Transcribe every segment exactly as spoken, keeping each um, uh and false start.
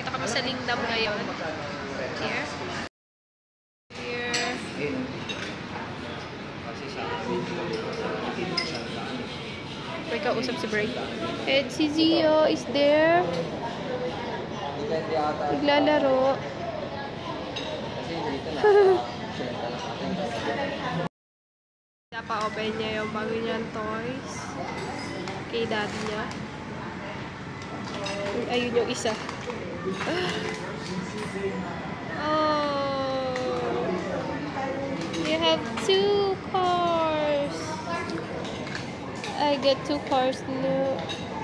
Dito kami sa Lingdam ngayon. Here. Here. May kausap si Bray. And si Zio is there. Naglalaro. Pa-open niya yung bago niyang toys. Kay daddy niya. Ayun yung isa. Oh! You have two cars! I get two cars now.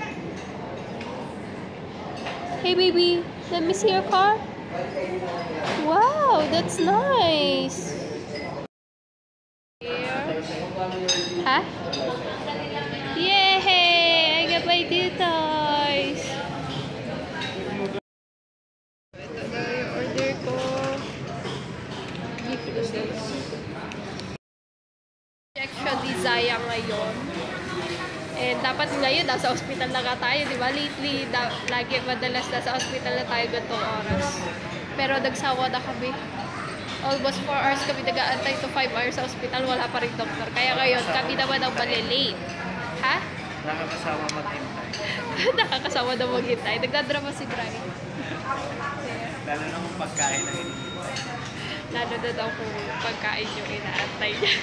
Hey baby, let me see your car. Wow, that's nice. Here. Huh? Yay! I got my two toys. Ito na yung order ko. Gift ko sila. Injection ni Zaya ngayon. And dapat ngayon, nasa hospital na nga tayo, di ba? Lately, da lagi madalas nasa hospital na tayo gantong oras. Pero nagsawa na kami. Almost four hours kami nag-aantay to five hours sa hospital, wala pa rin doktor. Kaya ngayon, kami naman ang malilate. Ha? Nakakasawa maghintay. Nakakasawa na maghintay. Nagdadrama si Brian. Lalo na kung pagkain ang hinihintay. Lalo na daw kung pagkain yung inaantay niya.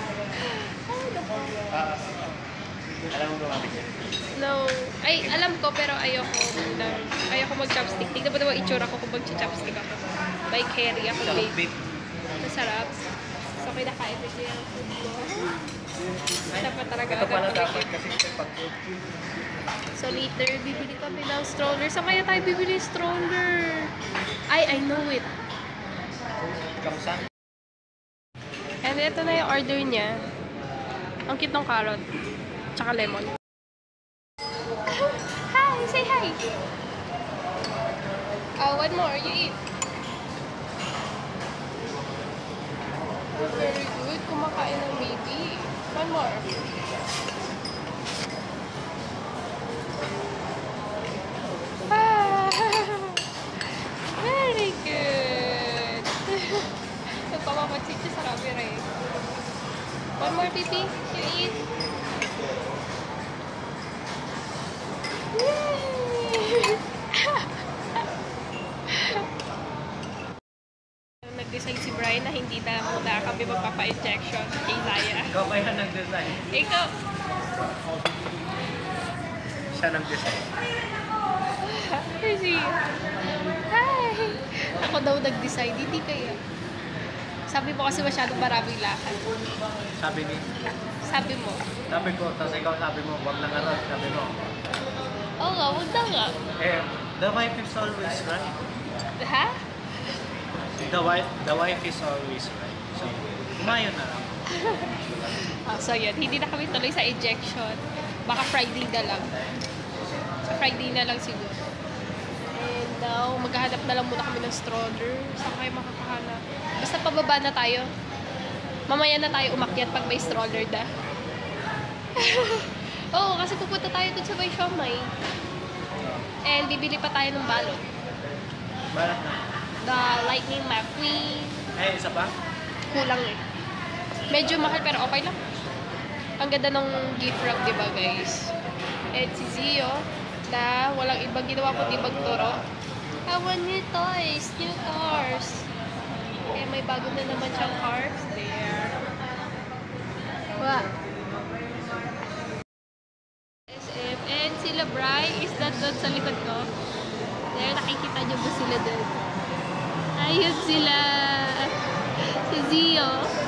Ah, alam mo gumamit yan? No. Ay, alam ko, pero ayoko na. Ayoko mag-chopstick. Tignan mo naman itsura ko kung mag-chopstick ako. By carry ako, babe. Masarap. So, kinakain ko siya yung food ko. Dapat talaga ito pala dapat kasi pag so, later, bibili kami ng stroller. Saan kaya tayo bibili stroller? Ay, I know it. Kamsan? And ito na yung order niya. Ang cute ng carrot. Tsaka lemon. Hi! Say hi! Uh, one more. You eat. Oh, very good. Kumakain ng baby. One more. Ah, very good. Nagpapapatsit siya sa camera eh. One more, baby. You eat. Yay! Nag-decide si Brian na hindi na muna kami magpapa-injection kay Zaya. Ikaw ba yan nag-design? Ikaw! Siya nag-design. Kasi, hi! Ako daw nag-decide, hindi kaya. Sabi mo kasi masyadong maraming lakad. Sabi ni? Sabi mo. Sabi ko, tapos ikaw sabi mo, wag na nga, sabi mo. Oo nga, wag na nga. Eh, the wife is always right. Ha? The wife, the wife is always right. So, kumayo na lang. Oh, so yun, hindi na kami tuloy sa injection. Baka Friday na lang. Sa Friday na lang siguro. And now, maghahanap na lang muna kami ng stroller. Saan kayo makakahanap? Basta pababa na tayo. Mamaya na tayo umakyat pag may stroller na. Oo, kasi pupunta tayo dun sa may siomay. And bibili pa tayo ng balot. Balat na. The Lightning McQueen. Eh, isa pa? Kulang eh. Medyo mahal pero okay lang. Ang ganda ng gift wrap, diba guys? And si Zio, na walang ibang ginawa kundi magturo. I want new toys, new cars. Eh, may bago na naman siyang cars. There. Wow. S F. And sila Bri is that doon sa likod ko. There, nakikita niyo ba sila doon? Ayun sila. Si Zio.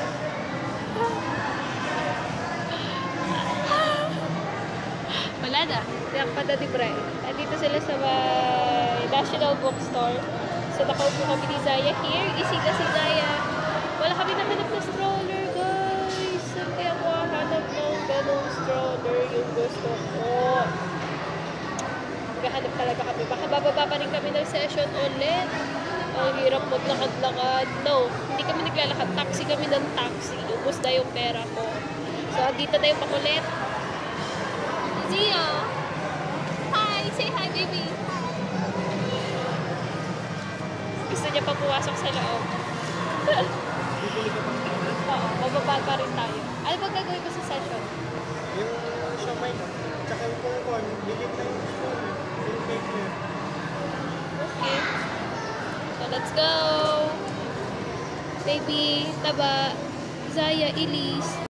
Wala na. Tiyak pa na ni Bri. Andito sila sa may National Bookstore. So, nakaupo kami ni Zaya here. Isita si Zaya. Wala kami nahanap na stroller, guys. Saan kaya ko hanap ng ganong stroller yung gusto ko? Maghahanap talaga kami. Baka bababa pa rin kami ng session ulit. Ang hirap maglakad-lakad. No, hindi kami naglalakad. Taxi kami ng taxi. Ubus na yung pera ko. So, dito na yung pakulit. Zia! Hi! Say hi, baby! niya pa pumasok sa loob. Bibili ka pang Oo, bababa pa rin tayo. Ano ba gagawin ko sa session? yung siomay mo, tsaka yung corn, bigyan na yung spoon, yung cake niya. Okay. So, let's go! Baby, Taba, Zaya, Elise.